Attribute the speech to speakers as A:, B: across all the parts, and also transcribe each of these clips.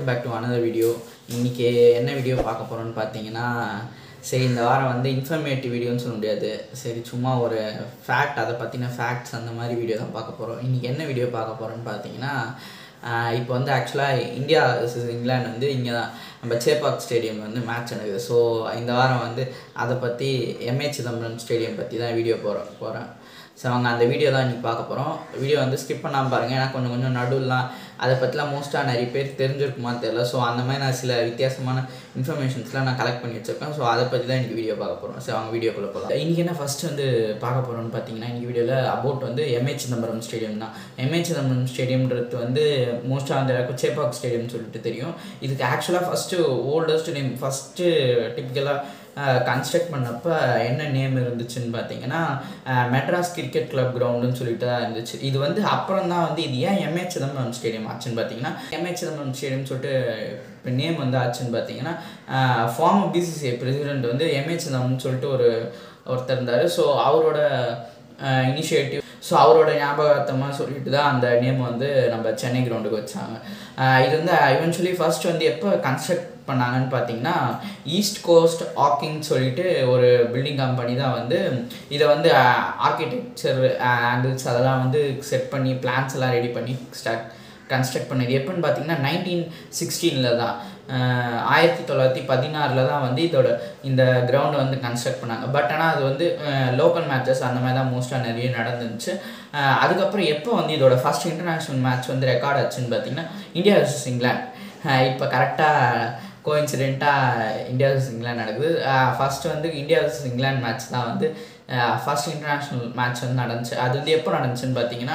A: Back to another video. இன்றைக்கி என்ன video பார்க்க போகிறோன்னு பார்த்தீங்கன்னா, சரி இந்த வாரம் வந்து இன்ஃபர்மேட்டிவ் வீடியோன்னு சொல்ல முடியாது, சரி சும்மா ஒரு ஃபேக்ட், அதை பற்றின ஃபேக்ட்ஸ் அந்த மாதிரி வீடியோ தான் பார்க்க போகிறோம். இன்றைக்கி என்ன வீடியோ பார்க்க போகிறோன்னு பார்த்தீங்கன்னா, இப்போ வந்து ஆக்சுவலாக இந்தியா வர்சஸ் இங்கிலாந்து வந்து இங்கே தான் நம்ம சேப்பாக் ஸ்டேடியம் வந்து மேட்ச் நடக்குது. ஸோ இந்த வாரம் வந்து அதை பற்றி எம்ஏ சிதம்பரம் ஸ்டேடியம் பற்றி தான் வீடியோ போகிறேன். ஸோ அவங்க அந்த வீடியோ தான் இன்றைக்கி பார்க்க போகிறோம். வீடியோ வந்து ஸ்கிப் பண்ணாமல் பாருங்கள், ஏன்னா கொஞ்சம் நடுவுலாம் அதை பற்றிலாம் மோஸ்ட்டாக நிறைய பேர் தெரிஞ்சிருக்குமான்னு தெரியல. ஸோ அந்த மாதிரி நான் சில வித்தியாசமான இன்ஃபர்மேஷன்ஸ்லாம் நான் கலெக்ட் பண்ணி வச்சுருக்கேன். ஸோ அதை பற்றி தான் இன்றைக்கி வீடியோ பார்க்க போகிறோம். ஸோ அவங்க வீடியோக்குள்ளே போகலாம். இன்றைக்கி என்ன ஃபஸ்ட்டு வந்து பார்க்க போகிறோன்னு பார்த்தீங்கன்னா, இன்றைக்கி வீடியோவில் அபவுட் வந்து எம்ஏ சிதம்பரம் ஸ்டேடியம் தான். எம்ஏ சிதம்பரம் ஸ்டேடியம்ன்றது வந்து மோஸ்ட்டாக அந்த சேப்பாக் ஸ்டேடியம்னு சொல்லிட்டு தெரியும். இதுக்கு ஆக்சுவலாக ஃபஸ்ட்டு ஓல்டஸ்ட் நேம், ஃபஸ்ட்டு டிப்பிக்கலாக கன்ஸ்ட்ரக்ட் பண்ணப்போ என்ன நேம் இருந்துச்சுன்னு பார்த்தீங்கன்னா, மெட்ராஸ் கிரிக்கெட் கிளப் கிரவுண்டுன்னு சொல்லிட்டு தான் இருந்துச்சு. இது வந்து அப்புறம் தான் வந்து இது ஏன் எம்ஏ சிதம்பரம் ஸ்டேடியம் ஆச்சுன்னு பார்த்தீங்கன்னா, எம்ஏ சிதம்பரம் ஸ்டேடியம் சொல்லிட்டு இப்போ நேம் வந்து ஆச்சுன்னு பார்த்தீங்கன்னா, ஃபார்மர் பிசிசிஐ பிரசிடெண்ட் வந்து எம்ஏ சிதம்பரம்னு சொல்லிட்டு ஒருத்தர் இருந்தார். ஸோ அவரோட இனிஷியேட்டிவ், ஸோ அவரோட ஞாபகார்த்தமாக சொல்லிட்டு தான் அந்த நேம் வந்து நம்ம சென்னை கிரவுண்டுக்கு வச்சாங்க. இது வந்து இவென்ச்சுவலி ஃபர்ஸ்ட் வந்து எப்போ கன்ஸ்ட்ரக்ட் பண்ணாங்கன்னு பார்த்தீங்கன்னா, ஈஸ்ட் கோஸ்ட் ஆக்கிங் சொல்லிட்டு ஒரு பில்டிங் கம்பெனி தான் வந்து இதை வந்து ஆர்கிடெக்சர் ஆங்கிள்ஸ் அதெல்லாம் வந்து செட் பண்ணி பிளான்ஸ் எல்லாம் ரெடி பண்ணி கன்ஸ்ட்ரக்ட் பண்ணது. எப்போன்னு பார்த்தீங்கன்னா 1916 தான், 1916 தான் வந்து இந்த கிரவுண்டை வந்து கன்ஸ்ட்ரக்ட் பண்ணாங்க. பட் ஆனால் அது வந்து லோக்கல் மேட்சஸ் அந்த மாதிரி தான் மோஸ்ட்டாக நிறைய நடந்துச்சு. அதுக்கப்புறம் எப்போ வந்து இதோட ஃபர்ஸ்ட் இன்டர்நேஷ்னல் மேட்ச் வந்து ரெக்கார்ட் ஆச்சுன்னு பார்த்தீங்கன்னா, இந்தியா வர்சஸ் இங்கிலாந்து. இப்போ கரெக்டாக கோஇன்சிடெண்ட்டாக இந்தியா வர்சஸ் இங்கிலாந்து நடக்குது. ஃபஸ்ட்டு வந்து இந்தியா வர்சஸ் இங்கிலாந்து மேட்ச் தான் வந்து ஃபர்ஸ்ட் இன்டர்நேஷ்னல் மேட்ச் வந்து நடந்துச்சு. அது வந்து எப்போ நடந்துச்சுன்னு பார்த்தீங்கன்னா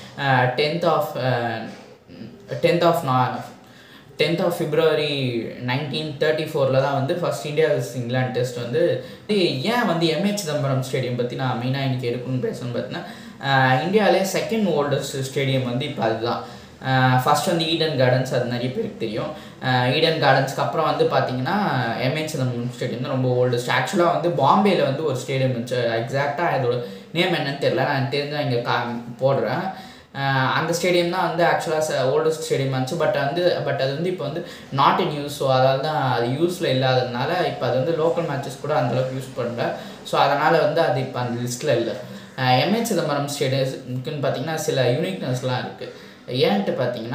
A: 10th of February 1934 தான் வந்து first India versus England test வந்து. ஏன் வந்து எம்ஏ சிதம்பரம் ஸ்டேடியம் பற்றி நான் மெயினாக இன்றைக்கி எடுக்கணும்னு பேசணும்னு பார்த்தீங்கன்னா, இந்தியாவிலே செகண்ட் ஓல்டஸ்ட் ஸ்டேடியம் வந்து இப்போ அதுதான். ஃபஸ்ட் வந்து ஈடன் கார்டன்ஸ், அது நிறைய பேருக்கு தெரியும். ஈடன் கார்டன்ஸ்க்கு அப்புறம் வந்து பார்த்தீங்கன்னா எம்ஏ சிதம்பரம் ஸ்டேடியம் தான் ரொம்ப ஓல்டஸ்ட். ஆக்சுவலாக வந்து பாம்பேயில் வந்து ஒரு ஸ்டேடியம் இருந்துச்சு, எக்ஸாக்டாக அதோட நேம் என்னன்னு தெரியல, நான் தெரிஞ்சால் இங்கே போடுறேன். அந்த ஸ்டேடியம் தான் வந்து ஆக்சுவலாக ஓல்டஸ்ட் ஸ்டேடியம் இருந்துச்சு. பட் அது வந்து இப்போ வந்து நாட் இன் யூஸ். ஸோ அதால் தான் அது யூஸில் இல்லாததுனால இப்போ அது வந்து லோக்கல் மேட்சஸ் கூட அந்தளவுக்கு யூஸ் பண்ணல. ஸோ அதனால் வந்து அது இப்போ அந்த லிஸ்ட்டில் இல்லை. எம்ஏ சிதம்பரம் ஸ்டேடியம்க்குன்னு பார்த்தீங்கன்னா சில யூனிக்னஸ்லாம் இருக்குது. ஏன்ட்டு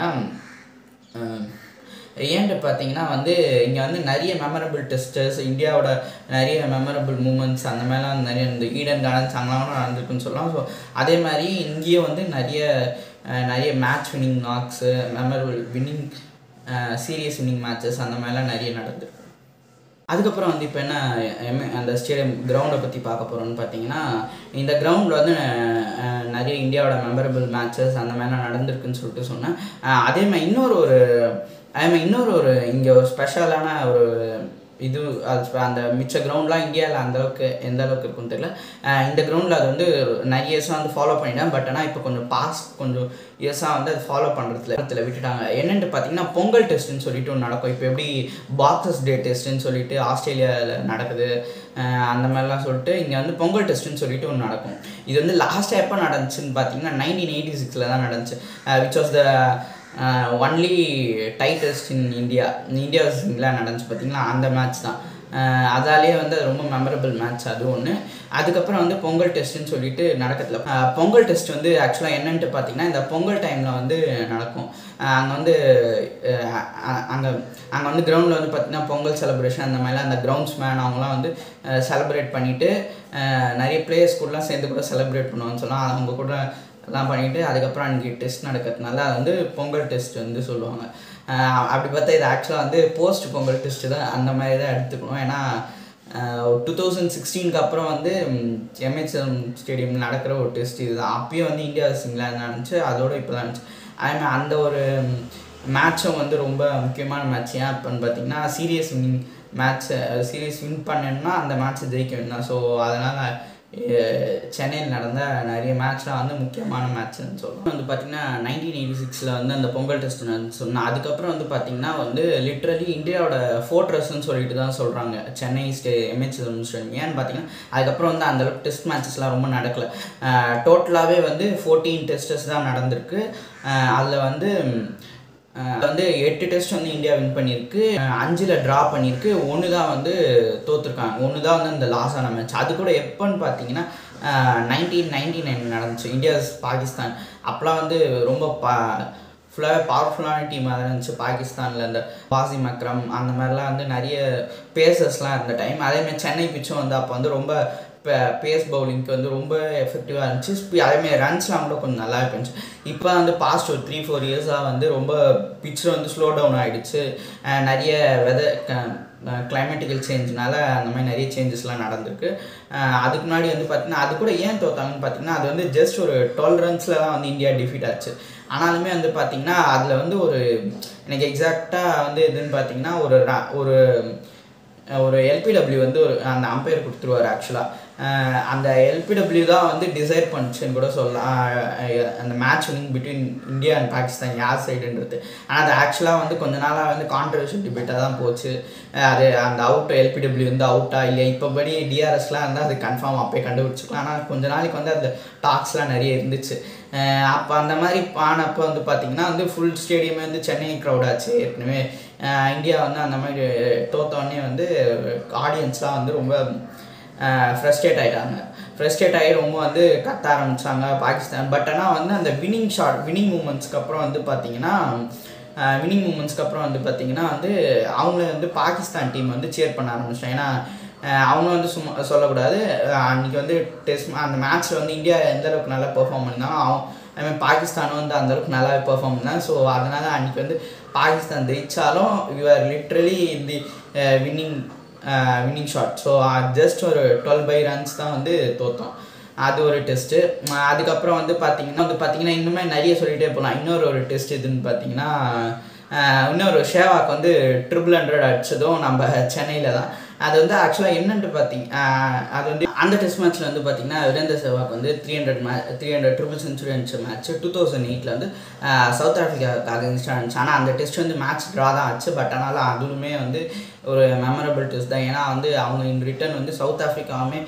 A: பார்த்தீங்கன்னா வந்து இங்கே வந்து நிறைய மெமரபிள் டெஸ்டர்ஸ், இந்தியாவோட நிறைய மெமரபிள் மூமெண்ட்ஸ் அந்த மாதிரிலாம் நிறைய இந்த ஈடன் கார்டன்ஸ் அங்கெல்லாம் நடந்திருக்குன்னு சொல்லலாம். ஸோ அதே மாதிரி இங்கேயும் வந்து நிறைய match winning knocks, memorable winning series winning matches அந்த மாதிரிலாம் நிறைய நடந்திருக்கு. அதுக்கப்புறம் வந்து இப்போ என்ன அந்த ஸ்டேடியம் கிரவுண்டை பற்றி பார்க்க போகிறோன்னு பார்த்தீங்கன்னா, இந்த கிரவுண்டில் வந்து நிறைய இந்தியாவோட மெமரபிள் மேட்சஸ் அந்த மாதிரிலாம் நடந்திருக்குன்னு சொல்லிட்டு சொன்னேன். அதே மாதிரி இன்னொரு இங்கே ஒரு ஸ்பெஷலான ஒரு இது, அது அந்த மிச்ச கிரவுண்ட்லாம் இந்தியாவில் எந்த அளவுக்கு இருக்குன்னு தெரியல. இந்த கிரவுண்டில் அது வந்து நிறைய இயர்ஸாக வந்து ஃபாலோ பண்ணிட்டேன். பட் ஆனால் இப்போ கொஞ்சம் இயர்ஸாக வந்து அது ஃபாலோ பண்ணுறதுல விட்டுட்டாங்க. என்னென்னு பார்த்தீங்கன்னா, பொங்கல் டெஸ்ட்டுன்னு சொல்லிட்டு ஒன்று நடக்கும். இப்போ எப்படி பாக்ஸர்ஸ் டே டெஸ்ட்டுன்னு சொல்லிட்டு ஆஸ்திரேலியாவில் நடக்குது, அந்த மாதிரிலாம் சொல்லிட்டு இங்கே வந்து பொங்கல் டெஸ்ட்டுன்னு சொல்லிட்டு ஒன்று நடக்கும். இது வந்து லாஸ்ட்டாக எப்போ நடந்துச்சுன்னு பார்த்தீங்கன்னா 1986 தான் நடந்துச்சு. Which was the only tie test in India versus England நடந்துச்சு பார்த்தீங்களா, அந்த மேட்ச் தான். அதாலே வந்து அது ரொம்ப மெமரபிள் மேட்ச் அது ஒன்று. அதுக்கப்புறம் வந்து பொங்கல் டெஸ்ட்டுன்னு சொல்லிட்டு நடக்கிறதுல பொங்கல் டெஸ்ட் வந்து ஆக்சுவலாக என்னன்ட்டு பார்த்தீங்கன்னா, இந்த பொங்கல் டைமில் வந்து நடக்கும். அங்கே வந்து கிரவுண்டில் வந்து பார்த்திங்கன்னா பொங்கல் செலிப்ரேஷன் அந்த மாதிரிலாம் அந்த கிரவுண்ட்ஸ்மேன் அவங்களாம் வந்து செலிப்ரேட் பண்ணிவிட்டு நிறைய பிளேயர்ஸ் கூடலாம் சேர்ந்து கூட செலிப்ரேட் பண்ணுவாங்கன்னு சொல்லலாம். அவங்க கூட எல்லாம் பண்ணிவிட்டு அதுக்கப்புறம் அன்றைக்கி டெஸ்ட் நடக்கிறதுனால அது வந்து பொங்கல் டெஸ்ட் வந்து சொல்லுவாங்க. அப்படி பார்த்தா இது ஆக்சுவலாக வந்து போஸ்ட் பொங்கல் டெஸ்ட்டு தான், அந்த மாதிரி தான் எடுத்துக்கணும். ஏன்னா 2016 அப்புறம் வந்து எம்ஏ சிதம்பரம் ஸ்டேடியம் நடக்கிற ஒரு டெஸ்ட் இது தான். அப்பயும் வந்து இந்தியா வர்சஸ் இங்கிலாந்து நடந்துச்சு, அதோடு இப்போ தான் இருந்துச்சு. அதேமாதிரி அந்த ஒரு மேட்சும் வந்து ரொம்ப முக்கியமான மேட்ச். ஏன் அப்போன்னு பார்த்தீங்கன்னா, சீரியஸ் வின் பண்ணணும்னா அந்த மேட்ச்சை ஜெயிக்க வேணும் தான். ஸோ அதனால் சென்னையில் நடந்த நிறைய மேட்ச்லாம் வந்து முக்கியமான மேட்ச்னு சொல்லலாம். வந்து பார்த்திங்கன்னா 1986 வந்து அந்த பொங்கல் டெஸ்ட் சொன்னேன். அதுக்கப்புறம் வந்து பார்த்திங்கன்னா வந்து லிட்ரலி இந்தியாவோட ஃபோர்ட்ரஸ்ன்னு சொல்லிட்டு தான் சொல்கிறாங்க சென்னை எம்ஏ சிதம்பரம் ஸ்டேடியம். ஏன்னு பார்த்தீங்கன்னா அதுக்கப்புறம் வந்து அந்தளவுக்கு டெஸ்ட் மேட்சஸ்லாம் ரொம்ப நடக்கலை. டோட்டலாகவே வந்து 14 டெஸ்டஸ் தான் நடந்திருக்கு. அதில் வந்து வந்து 8 டெஸ்ட் வந்து இந்தியா வின் பண்ணியிருக்கு, 5ல் ட்ரா பண்ணியிருக்கு, 1 தான் வந்து தோற்றுருக்காங்க. 1 தான் வந்து அந்த லாஸ் ஆன மேட்ச். அது கூட எப்போன்னு பார்த்தீங்கன்னா 1999 நடந்துச்சு, இந்தியாஸ் பாகிஸ்தான். அப்போலாம் வந்து ரொம்ப ஃபுல்லாகவே பவர்ஃபுல்லான டீமாக தான் இருந்துச்சு பாகிஸ்தானில். இந்த வாசிம் அக்ரம் அந்த மாதிரிலாம் வந்து நிறைய பேசர்ஸ்லாம் இருந்த டைம். அதேமாதிரி சென்னை பிச்சும் வந்து அப்போ வந்து ரொம்ப பேஸ் பவுலிங்க்கு வந்து ரொம்ப எஃபெக்டிவாக இருந்துச்சு. அதேமாதிரி ரன்ஸ்லாம் கூட கொஞ்சம் நல்லா இருந்துச்சு. இப்போ வந்து பாஸ்ட் ஒரு 3-4 இயர்ஸாக வந்து ரொம்ப பிச்சில் வந்து ஸ்லோ டவுன் ஆகிடுச்சு. நிறைய கிளைமேட்டிக்கல் சேஞ்ச்னால அந்த மாதிரி நிறைய சேஞ்சஸ்லாம் நடந்திருக்கு. அதுக்கு முன்னாடி வந்து பார்த்திங்கன்னா அது கூட ஏன் தோத்தாங்கன்னு பார்த்திங்கன்னா அது வந்து ஜஸ்ட் ஒரு 12 ரன்ஸில் தான் வந்து இந்தியா டிஃபீட் ஆச்சு. ஆனாலுமே வந்து பார்த்திங்கன்னா அதில் வந்து எனக்கு எக்ஸாக்டாக வந்து எதுன்னு பார்த்திங்கன்னா ஒரு எல்பிடபிள்யூ வந்து அந்த அம்பையர் கொடுத்துருவார். ஆக்சுவலாக அந்த எல்பிடபிள்யூ தான் வந்து டிசைட் பண்ணுச்சுன்னு கூட சொல்லலாம் அந்த match winning between India and Pakistan யார் சைடுன்றது. ஆனால் அது ஆக்சுவலாக வந்து கொஞ்ச நாளாக வந்து கான்ட்ரவர்ஷியல் டிபேட்டாக தான் போச்சு. அது அந்த எல்பிடபிள்யூ வந்து அவுட்டா இல்லை இப்போபடி டிஆர்எஸ்லாம் இருந்தால் அது கன்ஃபார்ம் அப்போயே கண்டுபிடிச்சிக்கலாம். ஆனால் கொஞ்ச நாளைக்கு வந்து அந்த டாக்ஸ்லாம் நிறைய இருந்துச்சு. அப்போ அந்த மாதிரி ஆனப்போ வந்து பார்த்திங்கன்னா வந்து ஃபுல் ஸ்டேடியமே வந்து சென்னை க்ரௌடாச்சு. ஏற்கனவே இந்தியா வந்து அந்த மாதிரி தோத்தோடனே வந்து ஆடியன்ஸ்லாம் வந்து ரொம்ப ஃப்ரஸ்ட்ரேட் ஆகி ரொம்ப வந்து கத்த ஆரம்பித்தாங்க பாகிஸ்தான். பட் ஆனால் வந்து அந்த வின்னிங் மூமெண்ட்ஸ்க்கு அப்புறம் வந்து பார்த்திங்கன்னா வந்து அவங்கள வந்து பாகிஸ்தான் டீம் வந்து சேர் பண்ண ஆரம்பிச்சிட்டாங்க. ஏன்னா அவங்க வந்து சும்மா சொல்லக்கூடாது, அன்றைக்கி வந்து அந்த மேட்ச்சில் வந்து இந்தியா எந்தளவுக்கு நல்லா பெர்ஃபார்ம் பண்ணியிருந்தாங்க, பாகிஸ்தானும் வந்து அந்தளவுக்கு நல்லா பெர்ஃபார்ம் பண்ணாங்க. ஸோ அதனால் அன்றைக்கி வந்து பாகிஸ்தான் ஜெயித்தாலும் we are literally the winning shot. So just ஒரு 12 runs தான் வந்து தோற்றோம். அது ஒரு டெஸ்ட்டு. அதுக்கப்புறம் வந்து பார்த்திங்கன்னா இன்னுமே நிறைய சொல்லிகிட்டே போகலாம். இன்னொரு டெஸ்ட் எதுன்னு பார்த்தீங்கன்னா இன்னொரு ஷேவாக் வந்து 100 அடித்ததும் நம்ம சென்னையில் தான். அது வந்து ஆக்சுவலாக என்னென்று அது வந்து அந்த டெஸ்ட் மேட்ச்சில் வந்து பார்த்திங்கன்னா வீரேந்தர் சேவாக் வந்து 300 ட்ரிபிள் செஞ்சுரி அடிச்ச மேட்ச் 2008 வந்து சவுத் ஆஃப்ரிக்காவுக்கு அகேன்ஸ்டாக இருந்துச்சு. ஆனால் அந்த டெஸ்ட் வந்து மேட்ச் ட்ரா தான் ஆச்சு. பட் ஆனால் அதுவுமே வந்து ஒரு மெமரபிள் டெஸ்ட் தான். ஏன்னா வந்து அவங்க இன் ரிட்டர்ன் வந்து சவுத் ஆஃப்ரிக்காவுமே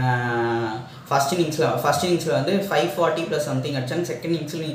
A: ஃபஸ்ட் இன்னிங்ஸில் வந்து 540 + சம்திங் அடிச்சாங்க. செகண்ட் இன்னிங்ஸில்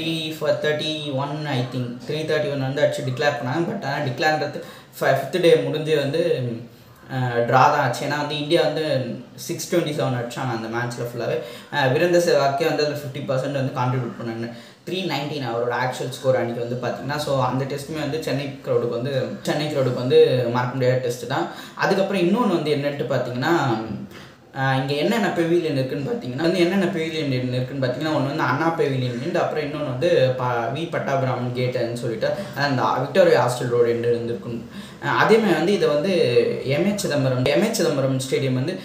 A: 331 ஐ திங்க் 331 வந்து அடிச்சு டிக்ளேர் பண்ணாங்க. பட் ஆனால் டிக்ளேர்ன்றது 5th டே முடிஞ்சு வந்து ட்ரா தான் ஆச்சு. ஏன்னா வந்து இந்தியா வந்து 627 அடிச்சாங்க அந்த மேட்ச்சில் ஃபுல்லாகவே. வீரேந்தர் சேவாக்கே வந்து அதில் 50% வந்து கான்ட்ரிபியூட் பண்ணாங்க. 319 அவரோட ஆக்சுவல் ஸ்கோர் அன்றைக்கி வந்து பார்த்திங்கன்னா. ஸோ அந்த டெஸ்ட்டுமே வந்து சென்னை க்ரௌடுக்கு வந்து மறக்க முடியாத டெஸ்ட்டு தான். அதுக்கப்புறம் இன்னொன்று வந்து என்னென்ட்டு பார்த்திங்கன்னா இங்கே என்னென்ன பெவிலியன் இருக்குதுன்னு பார்த்தீங்கன்னா ஒன்று வந்து அண்ணா பெவிலியன், அப்புறம் இன்னொன்று வந்து வி பட்டாபிராமன் கேட்டுன்னு சொல்லிட்டு அந்த விக்டோரியா ஹாஸ்டல் ரோடு இருந்துருக்கும். அதேமாதிரி வந்து இதை வந்து எம்ஏ சிதம்பரம் ஸ்டேடியம் வந்து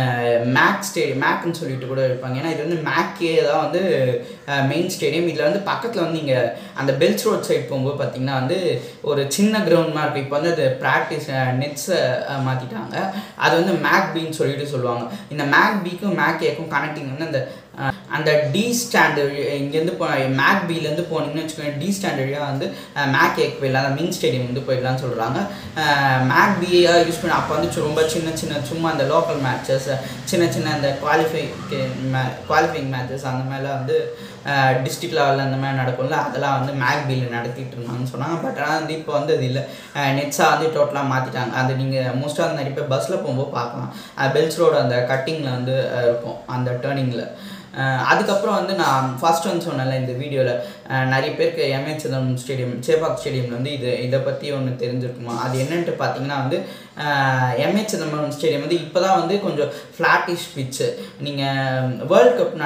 A: மேக்னு சொல்லிட்டு கூட இருப்பாங்க. ஏன்னா இது வந்து மேக்கே தான் வந்து மெயின் ஸ்டேடியம். இதில் வந்து பக்கத்தில் வந்து இங்கே அந்த பெல்ஸ் ரோட் சைட் போகும்போது பார்த்திங்கன்னா வந்து ஒரு சின்ன கிரவுண்ட் மாதிரி இருக்குது. இப்போ வந்து அது ப்ராக்டிஸ் நெட்ஸை மாற்றிட்டாங்க. அது வந்து மேக் பின்னு சொல்லிட்டு சொல்லுவாங்க. இந்த மேக் பிக்கும் மேக் ஏக்கும் கனெக்டிங் வந்து அந்த டி ஸ்டாண்டு இங்கேருந்து மேக் பிலேருந்து போனீங்கன்னு வச்சுக்கோங்க, டி ஸ்டாண்ட் வழியாக வந்து மேக் ஏக்கு போயிடலாம், அந்த மின் ஸ்டேடியம் வந்து போயிடலான்னு சொல்கிறாங்க. மேக் பியாக யூஸ் பண்ணி அப்போ வந்து ரொம்ப சின்ன சும்மா அந்த லோக்கல் மேட்சஸ் சின்ன அந்த குவாலிஃபைங் மேட்சஸ் அந்த மாதிரிலாம் வந்து டிஸ்ட்ரிக்ட் லெவலில் அந்த மாதிரி நடக்கும்ல, அதெல்லாம் வந்து மேக் பியில் நடத்திட்டு இருந்தாங்கன்னு சொன்னாங்க. பட் ஆனால் வந்து இப்போ வந்து அது இல்லை, நெட்ஸாக வந்து டோட்டலாக மாற்றிட்டாங்க. அது நீங்கள் மோஸ்ட்டாக வந்து நிறைய பேர் பஸ்ஸில் போகும்போது பார்க்கலாம். பெல்ஸ் ரோடு அந்த கட்டிங்கில் வந்து இருக்கும் அந்த டேர்னிங்கில். அதுக்கப்புறம் வந்து நான் ஃபர்ஸ்ட் வந்து சொன்னேன்ல இந்த வீடியோவில் நிறைய பேருக்கு எம்ஏ சிதம்பரம் ஸ்டேடியம் சேப்பாக் ஸ்டேடியமில் வந்து இதை பற்றி ஒன்று தெரிஞ்சிருக்குமா. அது என்னென்ட்டு பார்த்தீங்கன்னா வந்து எம்ஏ சிதம்பரம் ஸ்டேடியம் வந்து இப்போ தான் வந்து கொஞ்சம் ஃப்ளாட்டிஷ் பிச்சு. நீங்கள் வேர்ல்ட் கப்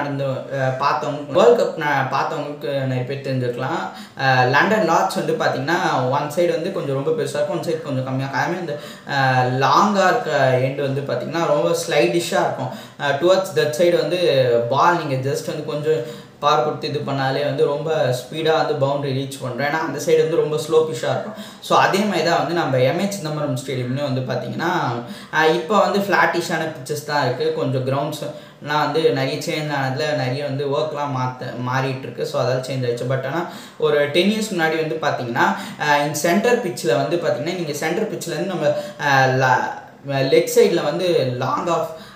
A: பார்த்தவங்களுக்கு நிறைய பேர் தெரிஞ்சிருக்கலாம். லண்டன் லார்ட்ஸ் வந்து பார்த்திங்கன்னா ஒன் சைடு வந்து கொஞ்சம் ரொம்ப பெருசாக இருக்கும், ஒன் சைடு கொஞ்சம் கம்மியாக இருக்கும். அதுமாதிரி இந்த லாங்காக இருக்க எண்டு வந்து பார்த்திங்கன்னா ரொம்ப ஸ்லைடிஷாக இருக்கும். டுவர்ட்ஸ் தட் சைடு வந்து பால் நீங்கள் ஜஸ்ட் வந்து கொஞ்சம் பார் கொடுத்து இது பண்ணாலே வந்து ரொம்ப ஸ்பீடாக வந்து பவுண்டரி ரீச் பண்ணுறோம். ஏன்னா அந்த சைடு வந்து ரொம்ப ஸ்லோபிஷாக இருக்கும். ஸோ அதே மாதிரி தான் வந்து நம்ம எம்ஏ சிதம்பரம் ஸ்டேடியம்லேயும் வந்து பார்த்திங்கன்னா இப்போ வந்து ஃப்ளாட்டிஷான பிச்சஸ் தான் இருக்குது. கொஞ்சம் கிரவுண்ட்ஸ்லாம் வந்து நிறைய சேஞ்ச் ஆனதில் நிறைய வந்து ஒர்க்லாம் மாறிட்டுருக்கு. ஸோ அதாவது சேஞ்ச் ஆகிடுச்சு. பட் ஆனால் ஒரு 10 இயர்ஸ் முன்னாடி வந்து பார்த்திங்கன்னா இந்த சென்டர் பிச்சில் வந்து பார்த்திங்கன்னா நீங்கள் சென்டர் பிச்சிலேருந்து நம்ம லெக் சைடில் வந்து லாங் ஆஃப்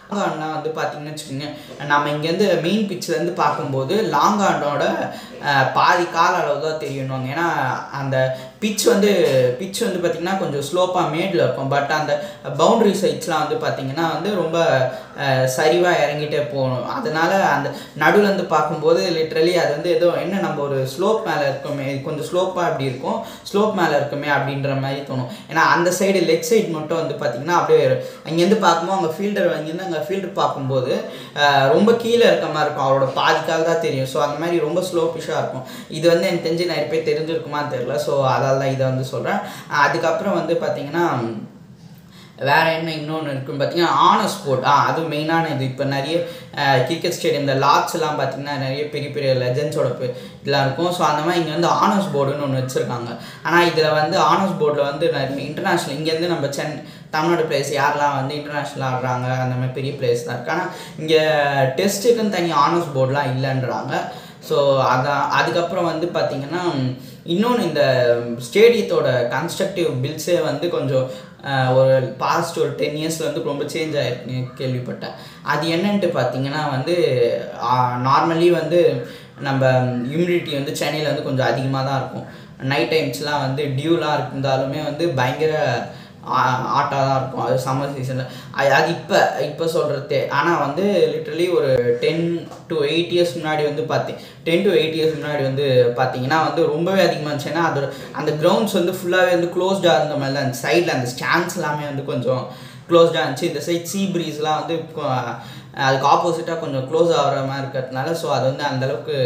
A: லாங்கான்னா வந்து பார்த்தீங்கன்னு வச்சுக்கோங்க, நம்ம இங்கேருந்து மெயின் பிட்ச்லேருந்து பார்க்கும்போது லாங்கானோட பாதி கால அளவு தான் தெரியணுவாங்க. ஏன்னா அந்த பிட்ச் வந்து பார்த்திங்கன்னா கொஞ்சம் ஸ்லோப்பாக மேடில் இருக்கும். பட் அந்த பவுண்ட்ரி சைட்ஸ்லாம் வந்து பார்த்திங்கன்னா வந்து ரொம்ப சரிவாக இறங்கிட்டே போகணும். அதனால் அந்த நடுவுலேருந்து பார்க்கும்போது லிட்ரலி அது வந்து ஏதோ என்ன நம்ம ஒரு ஸ்லோப் மேலே இருக்குமே, கொஞ்சம் ஸ்லோப்பாக அப்படி இருக்கும், ஸ்லோப் மேலே இருக்குமே அப்படின்ற மாதிரி தோணும். ஏன்னா அந்த சைடு லெக் சைடு மட்டும் வந்து பார்த்திங்கன்னா அப்படியே அங்கேருந்து பார்க்கும்போது அங்கே ஃபீல்டர் அங்கேருந்து அங்கே ஃபீல்டர் பார்க்கும்போது ரொம்ப கீழே இருக்க மாதிரி இருக்கும், அவரோட பாதிக்கால் தான் தெரியும். ஸோ அந்த மாதிரி ரொம்ப ஸ்லோபிஷாக இருக்கும். இது வந்து எனக்கு தெரிஞ்சு நிறைய பேர் தெரிஞ்சிருக்குமான்னு தெரியல. ஸோ அதால் தான் இதை வந்து சொல்கிறேன். அதுக்கப்புறம் வந்து பார்த்திங்கன்னா வேறு என்ன இன்னொன்று இருக்குன்னு பார்த்தீங்கன்னா ஆனர் ஸ்போர்ட். அது மெயினான இது. இப்போ நிறைய கிரிக்கெட் ஸ்டேடியம் இந்த லாட்ஸ்லாம் பார்த்திங்கன்னா நிறைய பெரிய பெரிய லெஜண்ட்ஸோட இதெல்லாம் இருக்கும். ஸோ அந்த மாதிரி இங்கே வந்து ஆனர்ஸ் போர்டுன்னு ஒன்று வச்சுருக்காங்க. ஆனால் இதில் வந்து ஆனர்ஸ் போர்டில் வந்து நிறைய இன்டர்நேஷ்னல் இங்கேருந்து நம்ம தமிழ்நாடு பிளேயர்ஸ் யாரெல்லாம் வந்து இன்டர்நேஷ்னல் ஆடுறாங்க அந்த மாதிரி பெரிய பிளேயர்ஸ் தான் இருக்குது. ஆனால் இங்கே டெஸ்ட்டுக்குன்னு தனி ஆனர்ஸ் போர்டெலாம் இல்லைன்றாங்க. ஸோ அதுக்கப்புறம் வந்து பார்த்திங்கன்னா இன்னொன்று இந்த ஸ்டேடியத்தோட கன்ஸ்ட்ரக்டிவ் பில்ஸே வந்து கொஞ்சம் ஒரு பாஸ்ட் ஒரு 10 இயர்ஸில் வந்து ரொம்ப சேஞ்ச் ஆகிருக்குன்னு கேள்விப்பட்டேன். அது என்னன்ட்டு பார்த்திங்கன்னா வந்து நார்மலி வந்து நம்ம ஹியூமிடிட்டி வந்து சென்னையில் வந்து கொஞ்சம் அதிகமாக தான் இருக்கும். நைட் டைம்ஸ்லாம் வந்து டியூலாம் இருந்தாலுமே வந்து பயங்கர ஆட்டாக தான் இருக்கும். அது சம்மர் சீசனில் அது இப்போ சொல்கிறது. ஆனால் வந்து லிட்ரலி ஒரு 10 to 8 இயர்ஸ் முன்னாடி வந்து 10 to 8 இயர்ஸ் முன்னாடி வந்து பார்த்திங்கன்னா வந்து ரொம்பவே அதிகமாக இருந்துச்சு. ஏன்னா அதோட அந்த கிரவுண்ட்ஸ் வந்து ஃபுல்லாகவே வந்து க்ளோஸ்டாக இருந்த மாதிரி தான். அந்த சைடில் அந்த ஸ்டாண்ட்ஸ் எல்லாமே வந்து கொஞ்சம் க்ளோஸ்டாக இருந்துச்சு. இந்த சைட் சீ ப்ரீஸ்லாம் வந்து அதுக்கு ஆப்போசிட்டாக கொஞ்சம் க்ளோஸ் ஆகிற மாதிரி இருக்கிறதுனால ஸோ அது வந்து அந்தளவுக்கு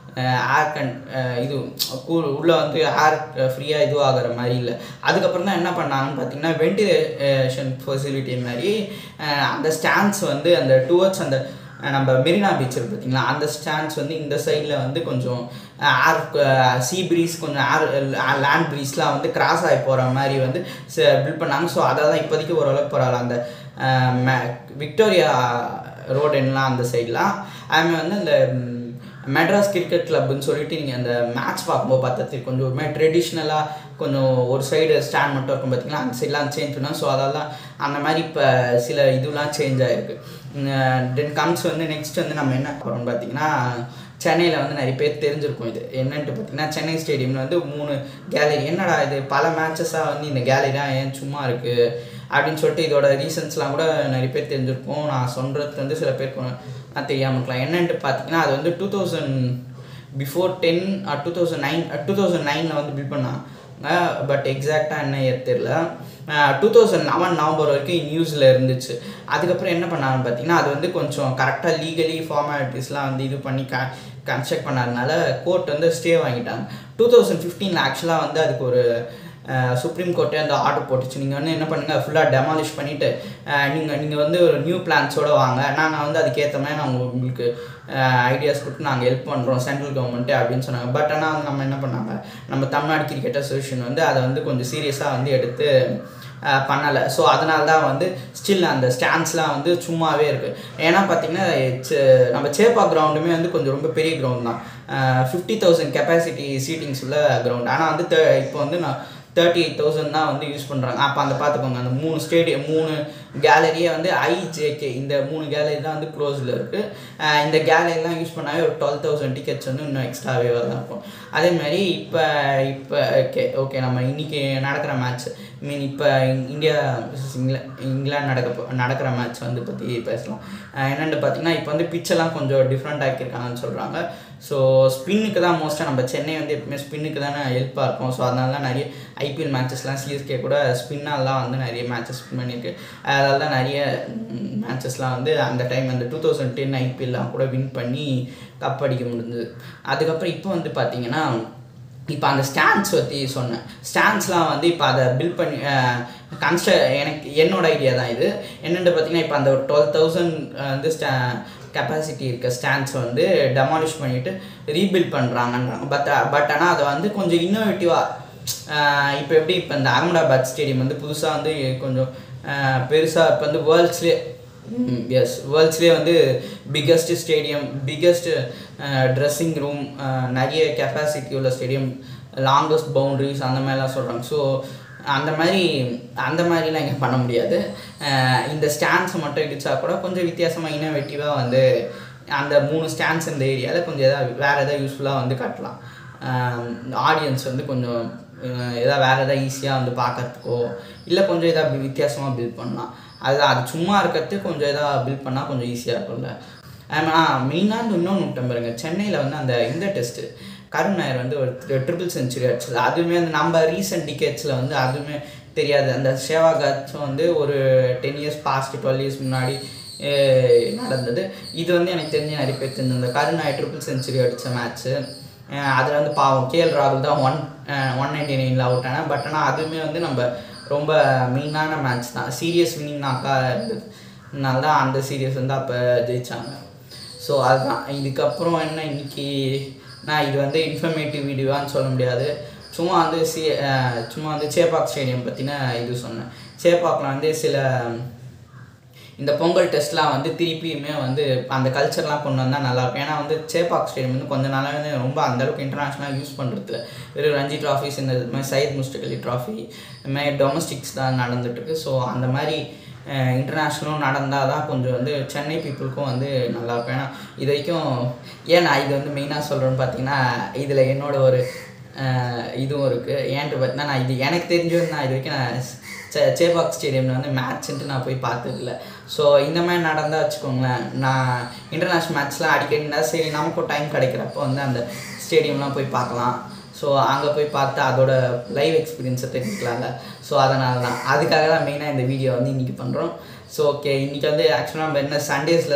A: இது உள்ளே வந்து ஏர் ஃப்ரீயாக இதுவும் ஆகிற மாதிரி இல்லை. அதுக்கப்புறம் தான் என்ன பண்ணாங்கன்னு பார்த்தீங்கன்னா வென்டிலேஷன் ஃபெசிலிட்டி மாதிரி அந்த ஸ்டாண்ட்ஸ் வந்து அந்த டுவர்ட்ஸ் அந்த நம்ம மெரினா பீச் இருக்குது பார்த்திங்களா, அந்த ஸ்டாண்ட்ஸ் வந்து இந்த சைடில் வந்து கொஞ்சம் ஏர் சீ ப்ரீஸ் கொஞ்சம் லேண்ட் ப்ரீஸ்லாம் வந்து கிராஸ் ஆகி போகிற மாதிரி வந்து பில்ட் பண்ணாங்க. ஸோ அதை தான் இப்போதைக்கு ஓரளவுக்கு பரவாயில்ல. அந்த விக்டோரியா ரோடுலாம் அந்த சைட்லாம் அதுமாதிரி வந்து இந்த மெட்ராஸ் கிரிக்கெட் கிளப்னு சொல்லிட்டு நீங்கள் அந்த மேட்ச் பார்க்கும்போது பார்த்தது கொஞ்சம் ஒரு மாதிரி ட்ரெடிஷ்னலாக கொஞ்சம் ஒரு சைடு ஸ்டாண்ட் மட்டும் இருக்கும் பார்த்திங்களா, அந்த சைட்லாம் சேஞ்ச் பண்ணோம். ஸோ அதெல்லாம் அந்த மாதிரி இப்போ சில இதுலாம் சேஞ்ச் ஆகிருக்கு. தென் கம்ஸ் வந்து நெக்ஸ்ட் வந்து நம்ம என்ன போகிறோம்னு பார்த்திங்கன்னா சென்னையில் வந்து நிறைய பேர் தெரிஞ்சிருக்கும். இது என்னென்ட்டு பார்த்திங்கன்னா சென்னை ஸ்டேடியமில் வந்து 3 கேலரி. என்னடா இது பல மேட்சஸாக வந்து இந்த கேலரிலாம் ஏன் சும்மா இருக்குது அப்படின்னு சொல்லிட்டு இதோட ரீசன்ஸ்லாம் கூட நிறைய பேர் தெரிஞ்சிருக்கும். நான் சொல்கிறது வந்து சில பேருக்கு நான் தெரியாமல் இருக்கலாம். என்னென்ட்டு பார்த்திங்கன்னா அது வந்து 2010 or 2009 வந்து பில்ட் பண்ணாங்க. பட் எக்ஸாக்டாக என்ன தெரியல. 2011 நவம்பர் வரைக்கும் நியூஸில் இருந்துச்சு. அதுக்கப்புறம் என்ன பண்ணாங்கன்னு பார்த்தீங்கன்னா அது வந்து கொஞ்சம் கரெக்டாக லீகலி ஃபார்மாலிட்டிஸ்லாம் வந்து இது பண்ணி கன்ஸ்ட்ரக்ட் பண்ணாதனால கோர்ட் வந்து ஸ்டே வாங்கிட்டாங்க. 2015 ஆக்சுவலாக வந்து அதுக்கு ஒரு சுப்ரீம் கோர்ட்டே அந்த ஆர்டர் போட்டுச்சு. நீங்கள் வந்து என்ன பண்ணுங்கள், ஃபுல்லாக டெமாலிஷ் பண்ணிவிட்டு நீங்கள் வந்து ஒரு நியூ பிளான்ஸோடு வாங்க, நாங்கள் வந்து அதுக்கேற்ற மாதிரி நாங்கள் உங்களுக்கு ஐடியாஸ் கொடுத்து நாங்கள் ஹெல்ப் பண்ணுறோம் சென்ட்ரல் கவர்மெண்ட்டு அப்படின்னு சொன்னாங்க. பட் ஆனால் நம்ம என்ன பண்ணாங்க, நம்ம தமிழ்நாடு கிரிக்கெட் அசோசியேஷன் வந்து அதை வந்து கொஞ்சம் சீரியஸாக வந்து எடுத்து பண்ணலை. ஸோ அதனால தான் வந்து ஸ்டில் அந்த ஸ்டாண்ட்ஸ்லாம் வந்து சும்மாவே இருக்குது. ஏன்னா பார்த்திங்கன்னா நம்ம சேப்பா கிரவுண்டுமே வந்து கொஞ்சம் ரொம்ப பெரிய கிரவுண்ட் தான், 50,000 கெப்பாசிட்டி சீட்டிங்ஸ் உள்ள கிரவுண்ட். ஆனால் வந்து இப்போ வந்து நான் 38,000 தான் வந்து யூஸ் பண்ணுறாங்க. அப்போ அந்த பார்த்துக்கோங்க, அந்த 3 கேலரியே வந்து IJK இந்த 3 கேலரி தான் வந்து க்ளோஸில் இருக்குது. இந்த கேலரிலாம் யூஸ் பண்ணாவே ஒரு 12,000 டிக்கெட்ஸ் வந்து இன்னும் எக்ஸ்ட்ராவே தான் இருக்கும். அதேமாதிரி இப்போ ஓகே நம்ம இன்றைக்கி நடக்கிற மேட்ச் இப்போ இந்தியா இங்கிலாந்து நடக்கிற மேட்ச் வந்து பற்றி பேசலாம். என்னென்னு பார்த்தீங்கன்னா இப்போ வந்து பிச்செல்லாம் கொஞ்சம் டிஃப்ரெண்ட் ஆக்கியிருக்காங்கன்னு சொல்கிறாங்க. ஸோ ஸ்பின்னுக்கு தான் மோஸ்ட்டாக நம்ம சென்னை வந்து எப்பவுமே ஸ்பின்னுக்கு தானே ஹெல்ப்பாக இருக்கும். ஸோ அதனால தான் நிறைய IPL மேட்சஸ்லாம் CSK கூட ஸ்பின்னாலாம் வந்து நிறைய மேட்சஸ் ஸ்பின் பண்ணியிருக்கு. அதனால தான் நிறைய மேட்சஸ்லாம் வந்து அந்த டைம் அந்த 2010 IPLலாம் கூட வின் பண்ணி கப் அடிக்க முடிஞ்சது. அதுக்கப்புறம் இப்போ வந்து பார்த்திங்கன்னா இப்போ அந்த ஸ்டாண்ட்ஸ் பற்றி சொன்னேன். ஸ்டாண்ட்ஸ்லாம் வந்து இப்போ அதை பில்ட் பண்ணி என்னோட ஐடியா தான் இது. என்னென்னு பார்த்தீங்கன்னா இப்போ அந்த 12,000 வந்து கெப்பாசிட்டி இருக்க ஸ்டாண்ட்ஸ் வந்து டெமாலிஷ் பண்ணிவிட்டு ரீபில்ட் பண்ணுறாங்கன்றாங்க. பட் ஆனால் அதை வந்து கொஞ்சம் இன்னோவேட்டிவாக இப்போ எப்படி இப்போ இந்த அகமதாபாத் ஸ்டேடியம் வந்து புதுசாக வந்து கொஞ்சம் பெருசாக இப்போ வந்து வேர்ல்ட்ஸ்லேயே வந்து biggest stadium, biggest dressing room, நிறைய கெப்பாசிட்டி உள்ள ஸ்டேடியம், லாங்கஸ்ட் பவுண்ட்ரிஸ் அந்த மாதிரிலாம் சொல்கிறாங்க. ஸோ அந்த மாதிரிலாம் இங்கே பண்ண முடியாது. இந்த ஸ்டாண்ட்ஸை மட்டும் இடித்தா கூட கொஞ்சம் வித்தியாசமாக இன்னோவேட்டிவாக வந்து அந்த 3 ஸ்டாண்ட்ஸ் இந்த ஏரியாவில் கொஞ்சம் வேறு எதாவது யூஸ்ஃபுல்லாக வந்து காட்டலாம். ஆடியன்ஸ் வந்து கொஞ்சம் வேறு எதாவது ஈஸியாக வந்து பார்க்கறதுக்கோ இல்லை கொஞ்சம் எதாவது வித்தியாசமாக பில்ட் பண்ணலாம். அது சும்மா இருக்கிறதுக்கு கொஞ்சம் பில்ட் பண்ணால் கொஞ்சம் ஈஸியாக இருக்கும்ல. மெயினாக இன்னொன்று விட்டேன் பாருங்க, சென்னையில் வந்து இந்த டெஸ்ட்டு கருண் நாயர் வந்து ஒரு ட்ரிபிள் செஞ்சுரி அடிச்சது. அதுவுமே வந்து நம்ம ரீசெண்ட் டிகேட்ஸில் வந்து அதுவுமே தெரியாது. அந்த சேவாகாச்சும் வந்து ஒரு 10 years பாஸ்ட் 12 years முன்னாடி நடந்தது. இது வந்து எனக்கு தெரிஞ்சு நிறைய பேர் தெரிஞ்சு இந்த கருண் நாயர் ட்ரிபிள் செஞ்சுரி அடித்த மேட்ச்சு. அதில் வந்து பாவம் கேஎல் ராகுல் தான் 199 அவுட் ஆனால். பட் ஆனால் அதுவுமே வந்து நம்ம ரொம்ப மெயினான மேட்ச் தான். சீரியஸ் வின்னிங்னாக்கா இருந்ததுனால தான் அந்த சீரியஸ் வந்து அப்போ ஜெயித்தாங்க. ஸோ அதுதான். இதுக்கப்புறம் என்ன இன்றைக்கி நான் இது வந்து இன்ஃபர்மேட்டிவ் வீடியோவான்னு சொல்ல முடியாது. சும்மா வந்து சேப்பாக் ஸ்டேடியம் பற்றின இது சொன்னேன். சேப்பாக்கில் வந்து சில இந்த பொங்கல் டெஸ்ட்லாம் வந்து திருப்பியுமே வந்து அந்த கல்ச்சர்லாம் கொண்டு வந்தால் நல்லாயிருக்கும். ஏன்னா வந்து சேப்பாக் ஸ்டேடியம் வந்து கொஞ்சம் நாளாக வந்து ரொம்ப அந்தளவுக்கு இன்டர்நேஷ்னலாக யூஸ் பண்ணுறதுல வெறும் ரஞ்சி ட்ராஃபிஸ் இந்த மாதிரி சையத் முஸ்டக் அலி ட்ராஃபி இந்த மாதிரி டொமஸ்டிக்ஸ் தான் நடந்துகிட்ருக்கு. ஸோ அந்த மாதிரி இன்டர்நேஷ்னலும் நடந்தால் தான் கொஞ்சம் வந்து சென்னை பீப்புளுக்கும் வந்து நல்லாயிருக்கும். ஏன்னா இது வரைக்கும் நான் இது வந்து மெயினாக சொல்கிறேன்னு பார்த்தீங்கன்னா இதில் என்னோட ஒரு இதுவும் இருக்குது. ஏன்ட்டு பார்த்தீங்கன்னா நான் இது எனக்கு தெரிஞ்சது நான் இது வரைக்கும் நான் சேப்பாக் ஸ்டேடியமில் வந்து மேட்ச்ன்ட்டு நான் போய் பார்த்ததில்ல. ஸோ இந்த மாதிரி நடந்தால் வச்சுக்கோங்களேன், நான் இன்டர்நேஷ்னல் மேட்ச்லாம் அடிக்கடி இருந்தால் சரி நமக்கும் டைம் கிடைக்கிறப்போ வந்து அந்த ஸ்டேடியம்லாம் போய் பார்க்கலாம். ஸோ அங்கே போய் பார்த்து அதோட லைவ் எக்ஸ்பீரியன்ஸை தெரிஞ்சுக்கலாம்ல. ஸோ அதனால தான் அதுக்காக தான் மெயினாக இந்த வீடியோ வந்து இன்றைக்கி பண்ணுறோம். ஸோ ஓகே, இன்றைக்கி வந்து ஆக்சுவலாக நம்ம சண்டேஸில்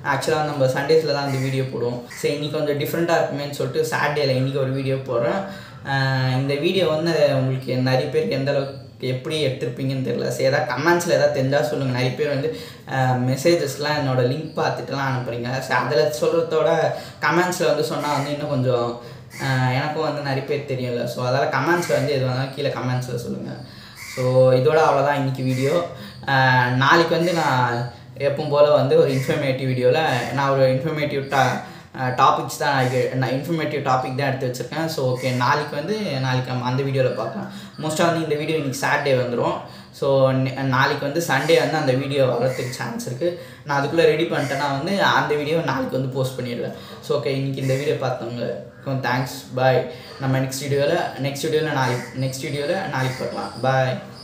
A: தான் இந்த வீடியோ போடுவோம். சரி இன்றைக்கி கொஞ்சம் டிஃப்ரெண்ட்டாக இருக்குமேன்னு சொல்லிட்டு சாட்டர்டேயில் இன்றைக்கி ஒரு வீடியோ போடுறேன். இந்த வீடியோ வந்து உங்களுக்கு நிறைய பேருக்கு எந்த அளவுக்கு எப்படி எடுத்துருப்பீங்கன்னு தெரியல. சரி கமெண்ட்ஸில் தெரிஞ்சால் சொல்லுங்கள். நிறைய பேர் வந்து மெசேஜஸ்லாம் என்னோடய லிங்க் பார்த்துட்டுலாம் அனுப்புகிறீங்க. சரி அதில் சொல்கிறதோட கமெண்ட்ஸில் வந்து சொன்னால் வந்து இன்னும் கொஞ்சம் எனக்கும் வந்து நிறைய பேர் தெரியும்ல. ஸோ அதனால் கமெண்ட்ஸில் வந்து எது வேணாலும் கீழே கமெண்ட்ஸில் சொல்லுங்கள். ஸோ இதோட அவ்வளோதான் இன்றைக்கி வீடியோ. நாளைக்கு வந்து நான் எப்பவும் போல் வந்து ஒரு இன்ஃபர்மேட்டிவ் வீடியோவில் நான் ஒரு இன்ஃபர்மேட்டிவ் டாபிக்ஸ் தான் நான் இன்ஃபர்மேட்டிவ் டாபிக் தான் எடுத்து வச்சுருக்கேன். ஸோ ஓகே, நாளைக்கு நம்ம அந்த வீடியோவில் பார்க்கலாம். மோஸ்ட்டாக வந்து இந்த வீடியோ இன்றைக்கி சாட்டர்டே வந்துடும். ஸோ நாளைக்கு வந்து சண்டே வந்து அந்த வீடியோ வரதுக்கு சான்ஸ் இருக்குது. நான் அதுக்குள்ளே ரெடி பண்ணிட்டேன்னா வந்து அந்த வீடியோ நாளைக்கு வந்து போஸ்ட் பண்ணிடுவேன். ஸோ ஓகே, இன்றைக்கி இந்த வீடியோ பார்த்தவங்க தேங்க்ஸ், பாய். நம்ம நெக்ஸ்ட் வீடியோவில் நாளைக்கு பார்க்கலாம். பாய்.